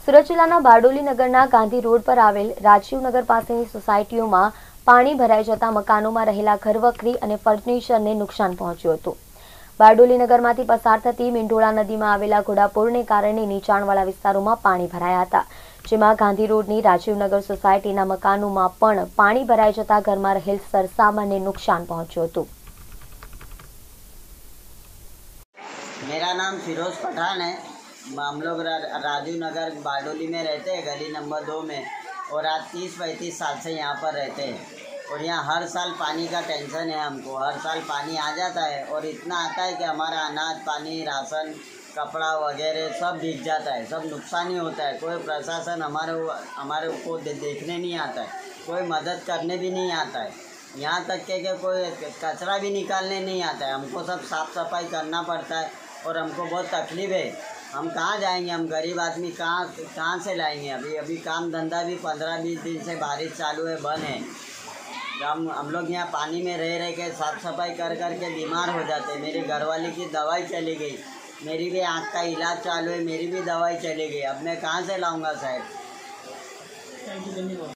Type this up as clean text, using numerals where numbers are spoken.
સુરત જિલ્લાના બારડોલી નગરના ગાંધી રોડ પર આવેલ રાજીવનગર પાસેની સોસાયટીઓમાં પાણી ભરાઈ જતા મકાનોમાં રહેલા ઘરવખરી અને ફર્નિચરને નુકસાન પહોંચ્યું હતું। બારડોલી નગરમાંથી પસાર થતી મીંઢોળા નદીમાં આવેલા ઘોડાપૂરને કારણે નીચાણવાળા વિસ્તારોમાં પાણી ભરાયા હતા, જેમાં ગાંધી રોડની રાજીવનગર સોસાયટીના મકાનોમાં પણ પાણી ભરાઈ જતા ઘરમાં રહેલ સરસામાનને નુકસાન પહોંચ્યું હતું। मेरा नाम फिरोज पठान है। हम लोग राजीव नगर बारडोली में रहते हैं, गली नंबर 2 में, और आज 30-35 साल से यहाँ पर रहते हैं। और यहाँ हर साल पानी का टेंशन है हमको। हर साल पानी आ जाता है और इतना आता है कि हमारा अनाज पानी राशन कपड़ा वगैरह सब भीग जाता है, सब नुकसान ही होता है। कोई प्रशासन हमारे को देखने नहीं आता है, कोई मदद करने भी नहीं आता है। यहाँ तक के कोई कचरा भी निकालने नहीं आता है। हमको सब साफ़ सफाई करना पड़ता है और हमको बहुत तकलीफ़ है। हम कहाँ जाएंगे? हम गरीब आदमी कहाँ से लाएंगे? अभी काम धंधा भी 15-20 दिन से बारिश चालू है, बंद है। हम लोग यहाँ पानी में रह के साफ़ सफाई कर के बीमार हो जाते हैं। मेरे घरवाली की दवाई चली गई, मेरी भी आँख का इलाज चालू है, मेरी भी दवाई चली गई। अब मैं कहाँ से लाऊँगा साहब?